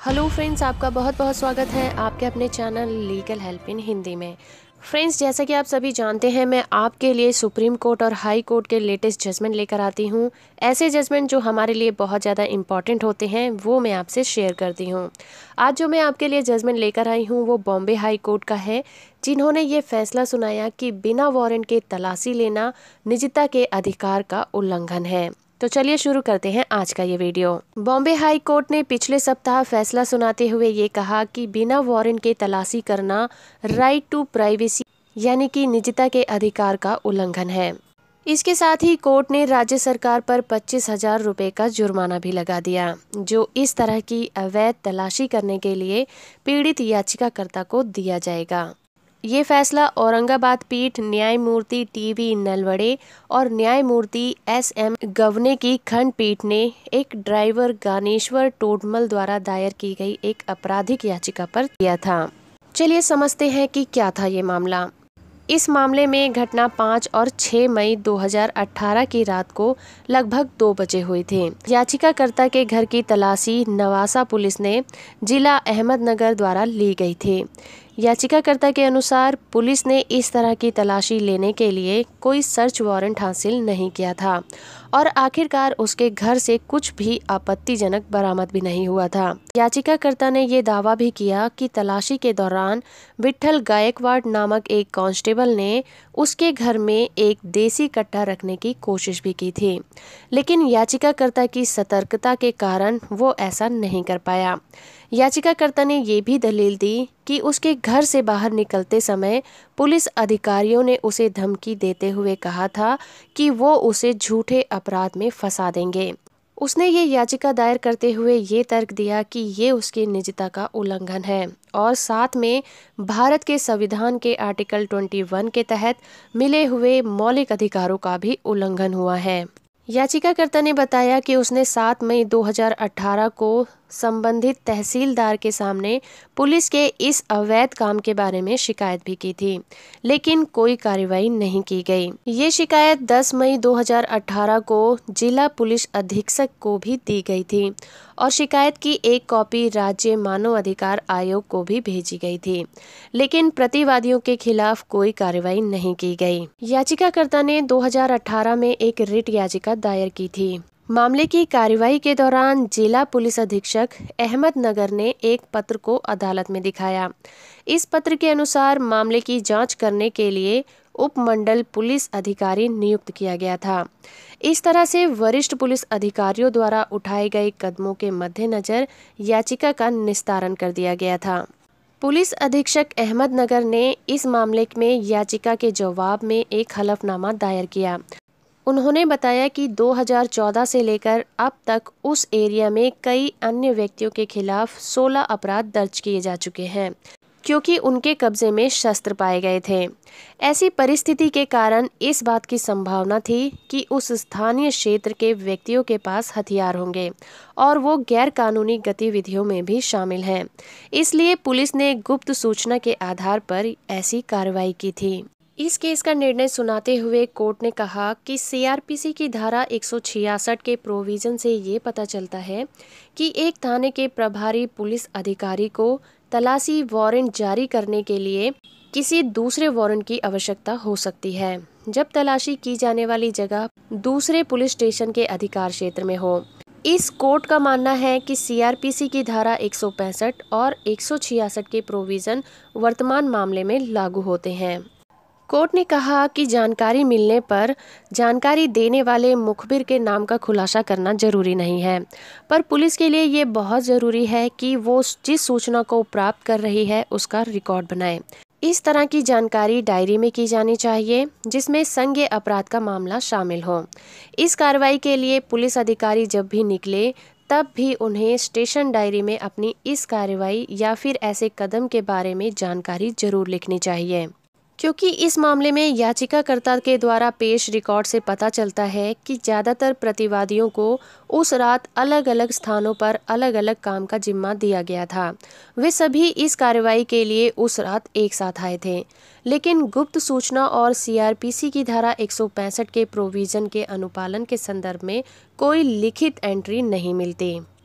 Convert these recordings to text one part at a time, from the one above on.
Hello friends, आपका बहुत बहुत स्वागत है आपके अपने channel legal help in Hindi में। फ्रेंड्स, जैसा कि आप सभी जानते हैं, मैं आपके लिए सुप्रीम कोर्ट और हाई कोर्ट के लेटेस्ट जजमेंट लेकर आती हूं। ऐसे जजमेंट जो हमारे लिए बहुत ज़्यादा इम्पॉर्टेंट होते हैं वो मैं आपसे शेयर करती हूं। आज जो मैं आपके लिए जजमेंट लेकर आई हूं वो बॉम्बे हाई कोर्ट का है, जिन्होंने ये फैसला सुनाया कि बिना वारंट के तलाशी लेना निजता के अधिकार का उल्लंघन है। तो चलिए शुरू करते हैं आज का ये वीडियो। बॉम्बे हाई कोर्ट ने पिछले सप्ताह फैसला सुनाते हुए ये कहा कि बिना वारंट के तलाशी करना राइट टू प्राइवेसी यानी कि निजता के अधिकार का उल्लंघन है। इसके साथ ही कोर्ट ने राज्य सरकार पर 25,000 रुपए का जुर्माना भी लगा दिया, जो इस तरह की अवैध तलाशी करने के लिए पीड़ित याचिकाकर्ता को दिया जाएगा। ये फैसला औरंगाबाद पीठ न्यायमूर्ति टीवी नलवड़े और न्यायमूर्ति SM गवने की खंडपीठ ने एक ड्राइवर गानेश्वर टोडमल द्वारा दायर की गई एक आपराधिक याचिका पर दिया था। चलिए समझते हैं कि क्या था ये मामला। इस मामले में घटना 5 और 6 मई 2018 की रात को लगभग 2 बजे हुई थी। याचिकाकर्ता के घर की तलाशी नवासा पुलिस ने जिला अहमदनगर द्वारा ली गई थी। याचिकाकर्ता के अनुसार पुलिस ने इस तरह की तलाशी लेने के लिए कोई सर्च वारंट हासिल नहीं किया था और आखिरकार उसके घर से कुछ भी आपत्तिजनक बरामद भी नहीं हुआ था। याचिकाकर्ता ने ये दावा भी किया कि तलाशी के दौरान विट्ठल गायकवाड़ नामक एक कांस्टेबल ने उसके घर में एक देसी कट्टा रखने की कोशिश भी की थी, लेकिन याचिकाकर्ता की सतर्कता के कारण वो ऐसा नहीं कर पाया। याचिकाकर्ता ने ये भी दलील दी कि उसके घर से बाहर निकलते समय पुलिस अधिकारियों ने उसे धमकी देते हुए कहा था कि वो उसे झूठे अपराध में फंसा देंगे। उसने ये याचिका दायर करते हुए ये तर्क दिया कि ये उसकी निजता का उल्लंघन है और साथ में भारत के संविधान के आर्टिकल 21 के तहत मिले हुए मौलिक अधिकारों का भी उल्लंघन हुआ है। याचिकाकर्ता ने बताया कि उसने 7 मई 2018 को संबंधित तहसीलदार के सामने पुलिस के इस अवैध काम के बारे में शिकायत भी की थी, लेकिन कोई कार्रवाई नहीं की गई। ये शिकायत 10 मई 2018 को जिला पुलिस अधीक्षक को भी दी गई थी और शिकायत की एक कॉपी राज्य मानव अधिकार आयोग को भी भेजी गई थी, लेकिन प्रतिवादियों के खिलाफ कोई कार्रवाई नहीं की गई। याचिकाकर्ता ने 2018 में एक रिट याचिका दायर की थी। मामले की कार्यवाही के दौरान जिला पुलिस अधीक्षक अहमदनगर ने एक पत्र को अदालत में दिखाया। इस पत्र के अनुसार मामले की जांच करने के लिए उपमंडल पुलिस अधिकारी नियुक्त किया गया था। इस तरह से वरिष्ठ पुलिस अधिकारियों द्वारा उठाए गए कदमों के मद्देनजर याचिका का निस्तारण कर दिया गया था। पुलिस अधीक्षक अहमदनगर ने इस मामले में याचिका के जवाब में एक हलफनामा दायर किया। उन्होंने बताया कि 2014 से लेकर अब तक उस एरिया में कई अन्य व्यक्तियों के खिलाफ 16 अपराध दर्ज किए जा चुके हैं, क्योंकि उनके कब्जे में शस्त्र पाए गए थे। ऐसी परिस्थिति के कारण इस बात की संभावना थी कि उस स्थानीय क्षेत्र के व्यक्तियों के पास हथियार होंगे और वो गैर कानूनी गतिविधियों में भी शामिल हैं। इसलिए पुलिस ने गुप्त सूचना के आधार पर ऐसी कार्रवाई की थी। इस केस का निर्णय सुनाते हुए कोर्ट ने कहा कि CRPC की धारा 166 के प्रोविजन से ये पता चलता है कि एक थाने के प्रभारी पुलिस अधिकारी को तलाशी वारंट जारी करने के लिए किसी दूसरे वारंट की आवश्यकता हो सकती है, जब तलाशी की जाने वाली जगह दूसरे पुलिस स्टेशन के अधिकार क्षेत्र में हो। इस कोर्ट का मानना है कि CRPC की धारा 165 और 166 के प्रोविजन वर्तमान मामले में लागू होते हैं। कोर्ट ने कहा कि जानकारी मिलने पर जानकारी देने वाले मुखबिर के नाम का खुलासा करना जरूरी नहीं है, पर पुलिस के लिए ये बहुत ज़रूरी है कि वो जिस सूचना को प्राप्त कर रही है उसका रिकॉर्ड बनाए। इस तरह की जानकारी डायरी में की जानी चाहिए जिसमें संज्ञेय अपराध का मामला शामिल हो। इस कार्रवाई के लिए पुलिस अधिकारी जब भी निकले तब भी उन्हें स्टेशन डायरी में अपनी इस कार्रवाई या फिर ऐसे कदम के बारे में जानकारी जरूर लिखनी चाहिए, क्योंकि इस मामले में याचिकाकर्ता के द्वारा पेश रिकॉर्ड से पता चलता है कि ज़्यादातर प्रतिवादियों को उस रात अलग अलग स्थानों पर अलग अलग काम का जिम्मा दिया गया था। वे सभी इस कार्रवाई के लिए उस रात एक साथ आए थे, लेकिन गुप्त सूचना और CRPC की धारा 165 के प्रोविजन के अनुपालन के संदर्भ में कोई लिखित एंट्री नहीं मिलती।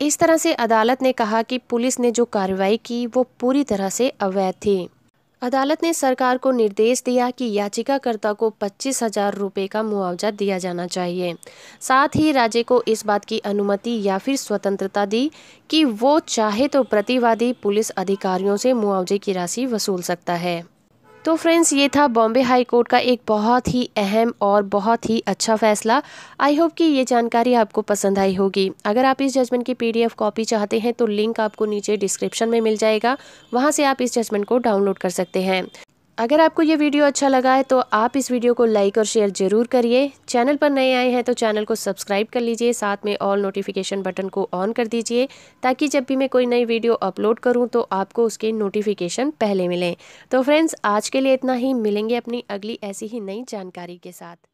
इस तरह से अदालत ने कहा कि पुलिस ने जो कार्रवाई की वो पूरी तरह से अवैध थी। अदालत ने सरकार को निर्देश दिया कि याचिकाकर्ता को 25,000 रुपये का मुआवजा दिया जाना चाहिए। साथ ही राज्य को इस बात की अनुमति या फिर स्वतंत्रता दी कि वो चाहे तो प्रतिवादी पुलिस अधिकारियों से मुआवजे की राशि वसूल सकता है। तो फ्रेंड्स, ये था बॉम्बे हाई कोर्ट का एक बहुत ही अहम और बहुत ही अच्छा फैसला। आई होप कि ये जानकारी आपको पसंद आई होगी। अगर आप इस जजमेंट की PDF कॉपी चाहते हैं तो लिंक आपको नीचे डिस्क्रिप्शन में मिल जाएगा, वहाँ से आप इस जजमेंट को डाउनलोड कर सकते हैं। अगर आपको ये वीडियो अच्छा लगा है तो आप इस वीडियो को लाइक और शेयर जरूर करिए। चैनल पर नए आए हैं तो चैनल को सब्सक्राइब कर लीजिए, साथ में ऑल नोटिफिकेशन बटन को ऑन कर दीजिए ताकि जब भी मैं कोई नई वीडियो अपलोड करूं तो आपको उसके नोटिफिकेशन पहले मिलें। तो फ्रेंड्स, आज के लिए इतना ही। मिलेंगे अपनी अगली ऐसी ही नई जानकारी के साथ।